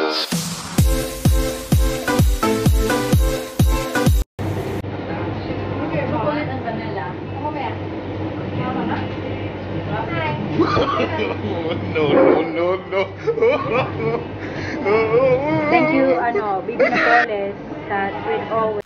No. Thank you, Bibi Napoles sa Sweet Always.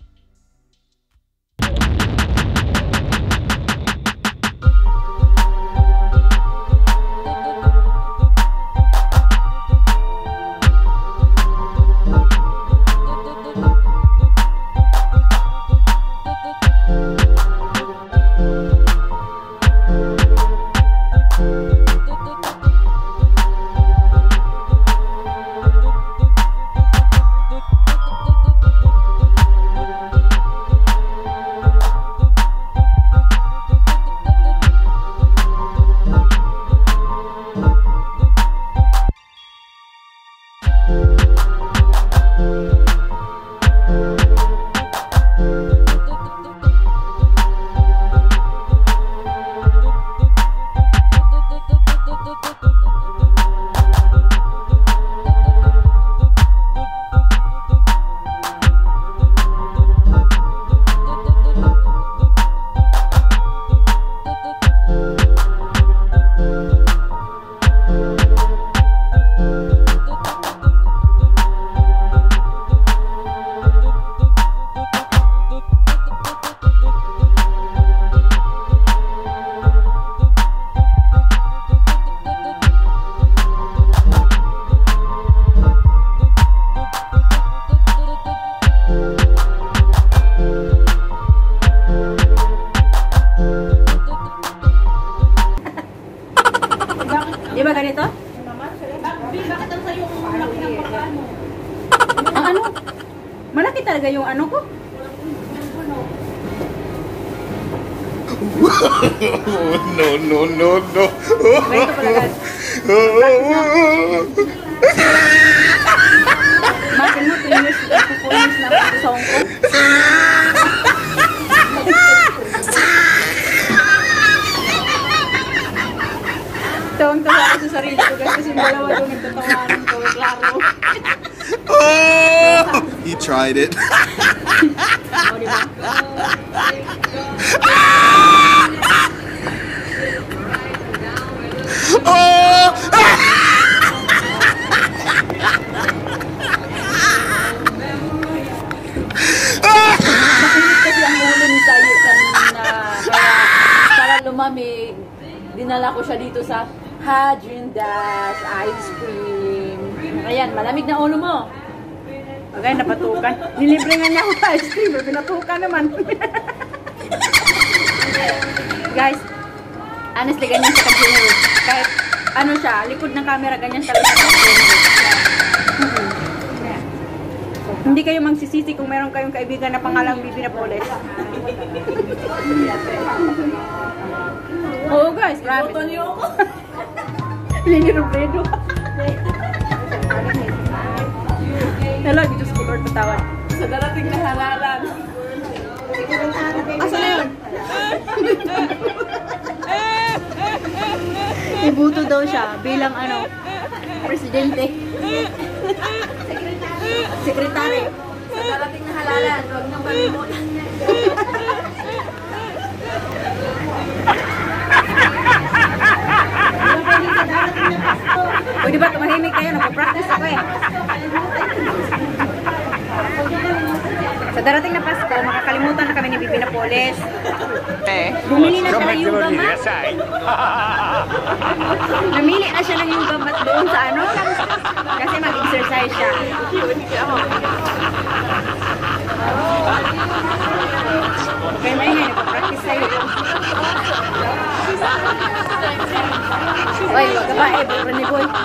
Di ba ganito? Bakit ang sayo ko malaki ng pagkano? Ang ano? Malaki talaga yung ano ko? No. Ganito pala guys. Makin mo, 2 years na ako sa Hong Kong. Tawang-tawa ako sa sarili ko guys kasi dalawa yung nagtatawanan ko, klaro. Oh! He tried it. O, diba? Oh! Makinig kasi ang ulo ni Sayo kanina. Kaya para lumamig, dinala ko siya dito sa Haagen-Dazs ice cream. Ayan, malamig na ulo mo. Okay, napatukan. Nilibre nga niya ako sa ice cream. Pinatukan naman. Guys, honestly, ganyan siya ka-generous. Kahit ano siya, likod ng camera, ganyan talaga siya ka-generous. Hindi kayo magsisisi kung meron kayong kaibigan na pangalang Bibi Napoles. Oo guys, promise. Boto niyo ako. Lini Robredo. Hello, Diyos ko Lord, patawad. Sa darating na halalan. Asa na yun? Ibuto daw siya bilang presidente. Sekretary. Sa darating na halalan, huwag nang malimutan. Pwede ba tumahimik kayo? Nagpa-practice ako eh. Sa darating na Pasko, makakalimutan na kami ni Bibi Napoles. Bumili na siya ng yoga mat. Namili na siya ng yoga mat doon sa kasi mag-exercise siya. Okay, maingay. Nagpa-practice sa'yo. Oy, wag ka ba eh, bro ni boy.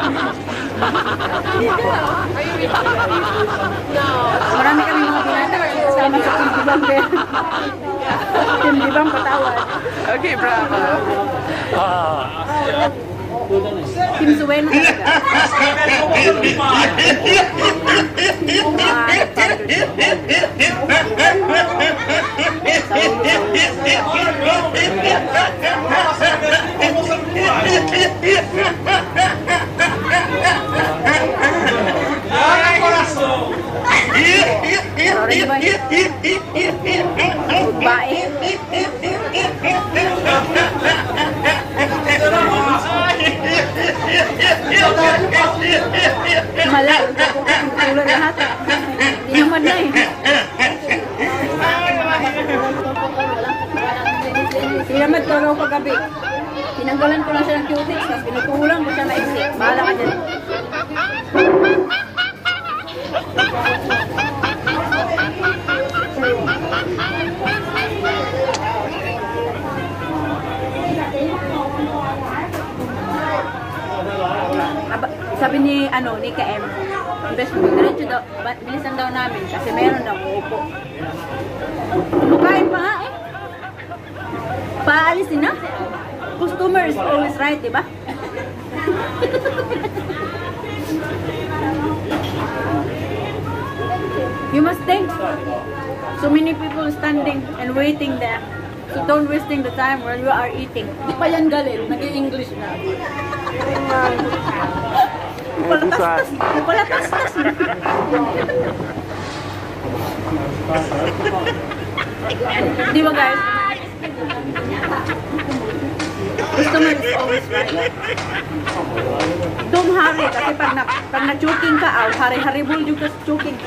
Marami kami mga binata kasama sa Team Dibang din. Team Dibang patawad. Okay, bravo. Team Suweno talaga. Mala, tuloy lahat. Hindi naman na eh. Sinamad ko raw kagabi. Tinanggalan ko lang siya ng cutics, tapos pinutulang ko siya na exit. Bahala ka dyan. Sabi ni KM, best mo, diretso daw, bilisan daw namin kasi meron daw uupo. Kain pa nga eh. Paalisin na. Customer is always right, diba? You must think. So many people standing and waiting there. So don't wasting the time while you are eating. Di pa yan galing, nag-i-English na. Palatas-tas na. Di ba guys? Customer is always right. Don't hurry kasi pag na-choking ka, hari-haribol juga sa choking.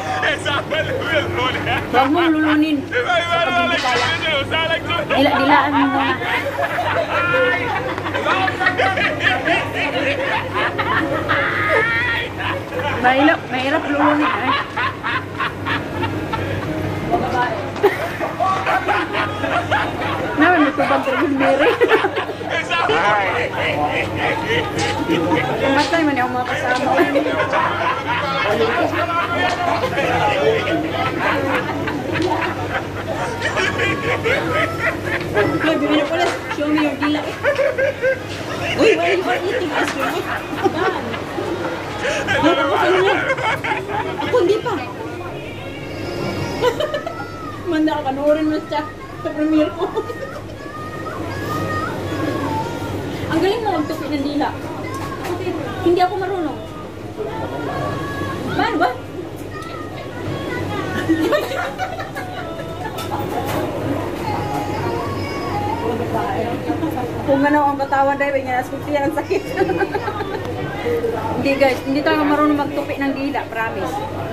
Huwag mong lulunin. Dilaan mo na. Mahirap lulunin eh. Naman, may tubang ko yung Mary. Matay man yung mga kasama. Uy, bibili ko lang. Show me your dila. Uy, why are you eating ice cream? Gaan. Gaan ako sa inyo. Ako hindi pa. Manda ka, panuorin mo siya sa premiere ko. Ang galing mo magtupi ng dila. Hindi ako marunong. Paano ba? Kung ano ang katawan dahil niya nasukti ang sakit. Hindi guys, hindi tayo marunong magtupi ng dila, promise.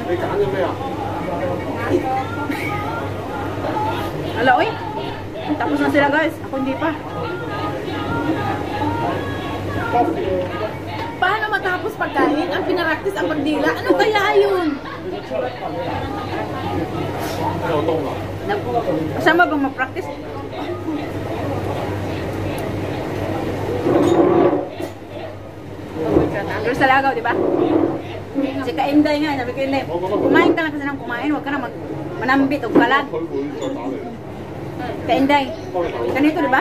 Ala, oy. Tapos na sila guys. Ako hindi pa. Paano matapos pagkain? Ang pinaraktis ang pagdila? Ano kaya yun? Kasama bang mag-practice? Pero sa lagaw, di ba? Si Kainday nga, sabi ko Inday, kumain ka lang kasi ng kumain, huwag ka na manambit o kalat. Kainday, ganito, di ba?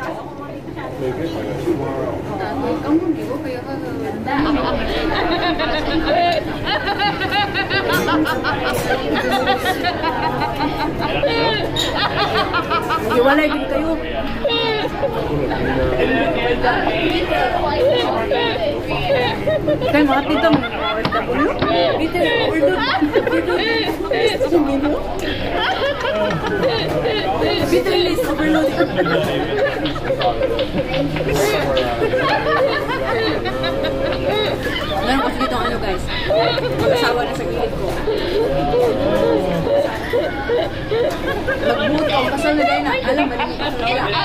Hiwalay din kayo. Kaya mga tito mo ng OFW? Ito yung overload. Ito yung list overload. Meron kasi dito ano guys, mag-asawa na sa gilid ko. Mag-boot ang kasal na gaya na. Alam, maraming kasal na wala.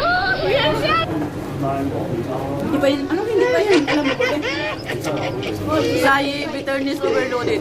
Hindi pa yun? Anong hindi pa yun? Alam mo ba yun? Sayi, bitterness overloaded.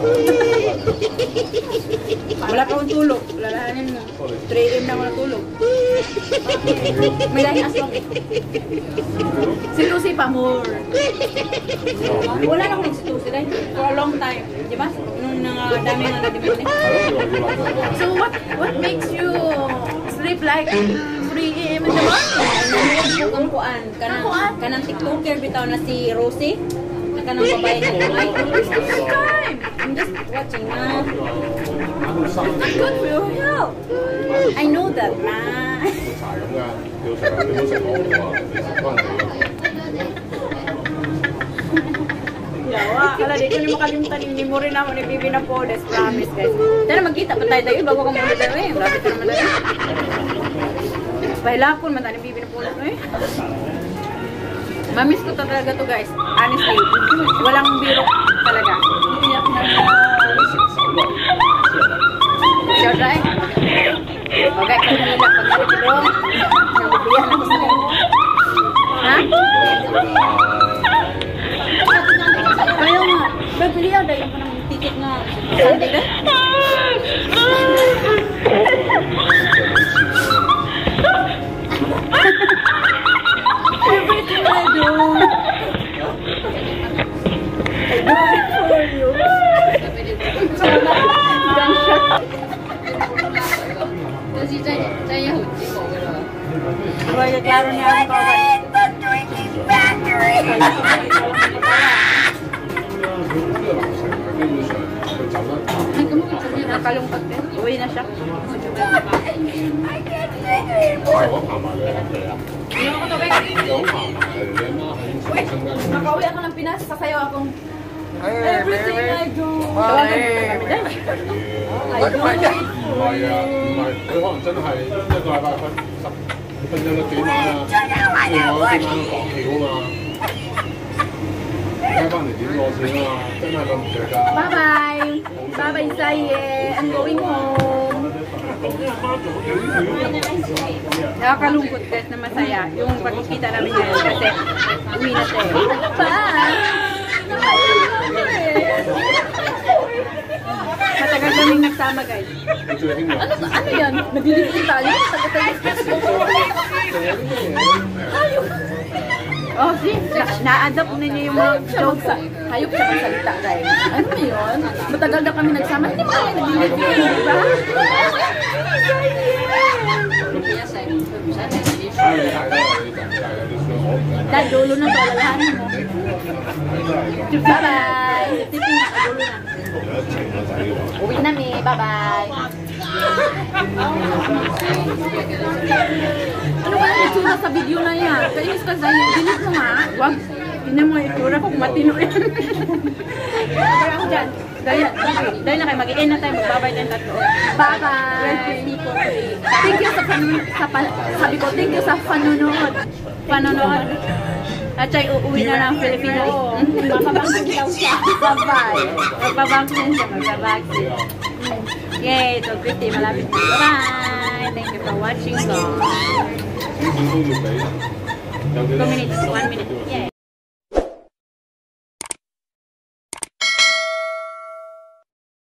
Wala ka akong tulog. Lalahanin mo. 3 AM na ako natulog. May dahil aswang eh. Si Lucy pa more. Wala na ako nagsitusi dahil for a long time. Diba? Nung dami nga na-demon eh. So what makes you sleep like 3 AM in the morning? Kung kuan. Kanang TikToker bitaw na si Rosie. Kanang babae na kumay. I'm just watching na. It's good for your health. I know that, man. Yawa, kala di ko ni makalimutan yung memory naman ni Bibi na Poles, promise guys. Tara magkita pa tayo bago ka muna tayo eh. Grabe ka naman tayo. Pahilapon man tayo ni Bibi na Poles eh. Mamiss ko talaga to guys. Honestly, walang biro talaga. bili yan. Dahil mo ng ticket nga. Sunday na. Everything I do. I do it for you. Gunshot. 就是真係好自豪㗎啦。 Kaya klaro niya ang kawat. Ay, kamo ka niya Nakalungkot din. Uwi na siya. Makauwi ako ng Pinas, sasayaw akong everything I do. Tawagan mo kami dahil. I do it. 唔係啊，唔係，佢可能真係一個禮拜瞓咗幾晚啊，另外一晚講橋啊嘛，聽翻嚟點過先啊嘛，真係咁唔着㗎。 Bye bye. Bye bye Saye. I'm going home. Nakakalungkot guys na masaya yung pagkikita namin ngayon kasi uwi na siya. Bye! Matagal kaming nagsama guys. Ano yan? Naglilipin tayo? Oh, see? Na-adapt na niya yung mga jokes. Hayop siya magsalita guys. Ano na yun? Matagal na kami nagsama. Hindi mo kami naglilipin, di ba? Dahil dulo na to, lalahanin mo. Bye-bye! Tipin na, dulo na. Uwi na mi, bye-bye! Ano ba yung itsura sa video na yan? Kainis ka sa'yo, dinig mo nga. Wag, tinan mo yung itsura kung matino yan. Diyan. Dahil na kayo, mag-i-end na tayo, magbabay tayo tatlo. Bye-bye! Thank you sa sabi ko, thank you sa panonood. At siya'y uuwi na ng Pilipinas. Mapabangsin daw siya. Bye-bye! Magpabangsin siya, magpabangsin. Yay! So, Christy, malapit na. Bye! Thank you for watching, guys. 2 minutes, 1 minute. Yay!